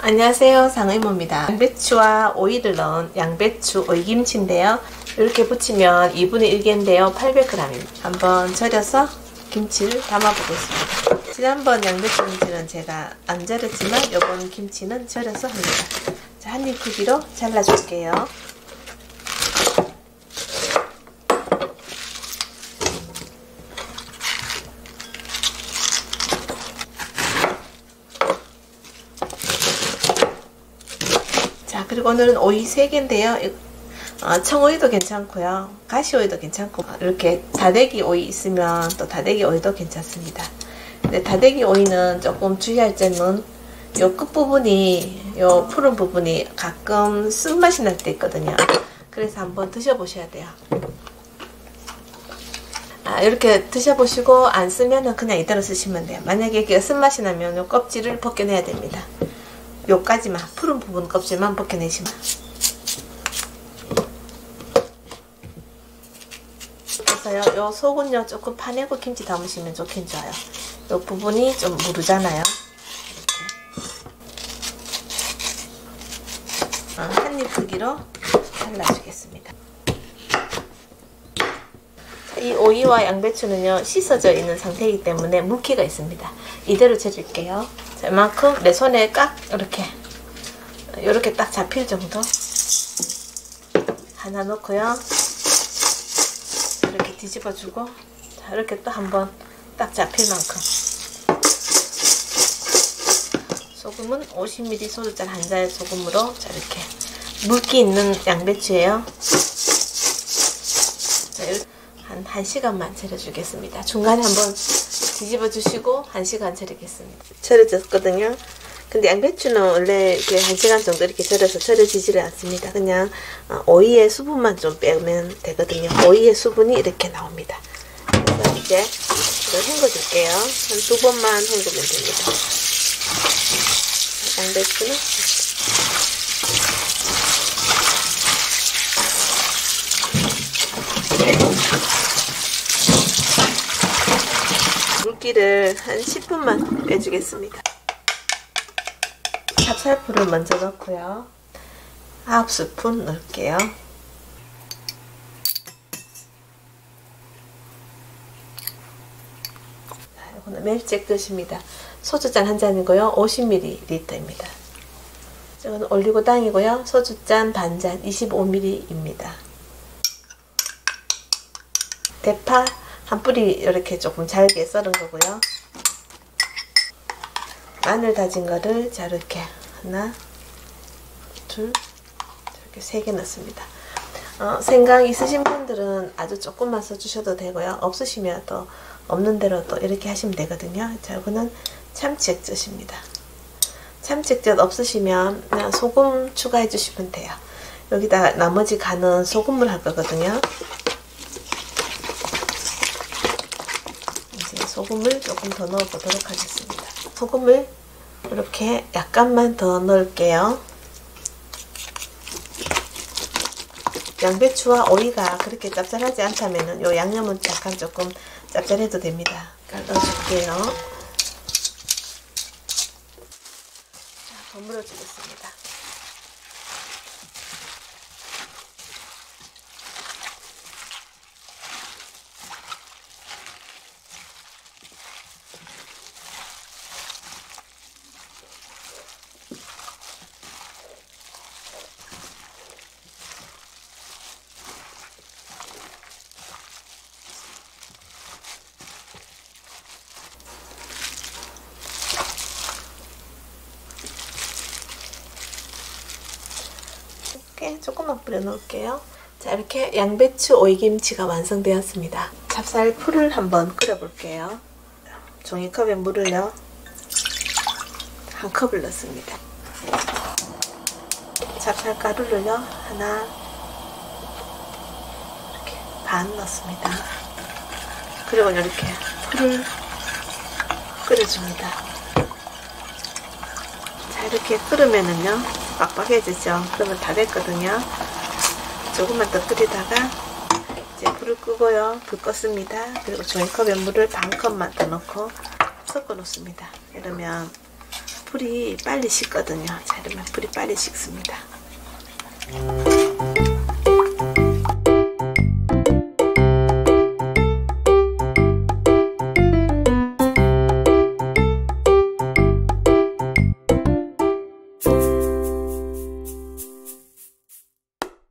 안녕하세요, 상의모입니다. 양배추와 오이를 넣은 양배추 오이김치인데요. 이렇게 부치면 2분의 1개인데요 800g입니다. 한번 절여서 김치를 담아보겠습니다. 지난번 양배추 김치는 제가 안 절였지만 이번 김치는 절여서 합니다. 자, 한입 크기로 잘라줄게요. 자, 그리고 오늘은 오이 3개인데요. 청오이도 괜찮고요. 가시오이도 괜찮고, 이렇게 다대기 오이 있으면 또 다대기 오이도 괜찮습니다. 근데 다대기 오이는 조금 주의할 점은 요 끝부분이, 요 푸른 부분이 가끔 쓴맛이 날 때 있거든요. 그래서 한번 드셔보셔야 돼요. 이렇게 드셔보시고 안 쓰면은 그냥 이대로 쓰시면 돼요. 만약에 이게 쓴맛이 나면 요 껍질을 벗겨내야 됩니다. 요까지만, 푸른 부분 껍질만 벗겨내시면. 그래서요, 요 속은요 조금 파내고 김치 담으시면 좋긴 좋아요. 요 부분이 좀 무르잖아요. 한입 크기로 잘라주겠습니다. 이 오이와 양배추는요 씻어져 있는 상태이기 때문에 물기가 있습니다. 이대로 절일게요. 자, 이만큼 내 손에 깍 이렇게 딱 잡힐 정도 하나 넣고요. 이렇게 뒤집어주고, 자, 이렇게 또 한번 딱 잡힐 만큼. 소금은 50ml 소주잔 한 잔 소금으로, 자, 이렇게 물기 있는 양배추예요. 자, 이렇게 한 1시간만 절여주겠습니다. 중간에 한번 뒤집어 주시고 1시간 절이겠습니다. 절여졌거든요. 근데 양배추는 원래 이렇게 1시간 정도 이렇게 절여서 절여지지를 않습니다. 그냥 오이의 수분만 좀 빼면 되거든요. 오이의 수분이 이렇게 나옵니다. 그래서 이제 이걸 헹궈줄게요. 한 2번만 헹구면 됩니다. 양배추는 물기를 한 10분만 빼주겠습니다. 찹쌀풀을 먼저 넣고요. 9스푼 넣을게요. 이거는 멜찍 뜻입니다. 소주잔 한 잔이고요. 50ml입니다. 이거는 올리고당이고요. 소주잔 반잔 25ml입니다. 대파 한 뿌리 이렇게 조금 잘게 썰은 거고요. 마늘 다진 거를 자, 이렇게 하나, 둘, 이렇게 3개 넣습니다. 생강 있으신 분들은 아주 조금만 써주셔도 되고요. 없으시면 또 없는 대로 또 이렇게 하시면 되거든요. 자, 이거는 참치액젓입니다. 참치액젓 없으시면 그냥 소금 추가해 주시면 돼요. 여기다 나머지 간은 소금물 할 거거든요. 이제 소금을 조금 더 넣어 보도록 하겠습니다. 소금을 이렇게 약간만 더 넣을게요. 양배추와 오이가 그렇게 짭짤하지 않다면 요 양념은 약간 조금 짭짤해도 됩니다. 넣어줄게요. 자, 버무려 주겠습니다. 조금만 뿌려 놓을게요. 자, 이렇게 양배추 오이김치가 완성되었습니다. 찹쌀풀을 한번 끓여 볼게요. 종이컵에 물을요 1컵을 넣습니다. 찹쌀가루를요 하나, 이렇게 반 넣습니다. 그리고 이렇게 풀을 끓여줍니다. 자, 이렇게 끓으면은요 빡빡해지죠. 그러면 다 됐거든요. 조금만 더 끓이다가 이제 불을 끄고요. 불 껐습니다. 그리고 종이컵에 물을 반 컵만 더 넣고 섞어 놓습니다. 이러면 불이 빨리 식거든요. 자, 이러면 불이 빨리 식습니다.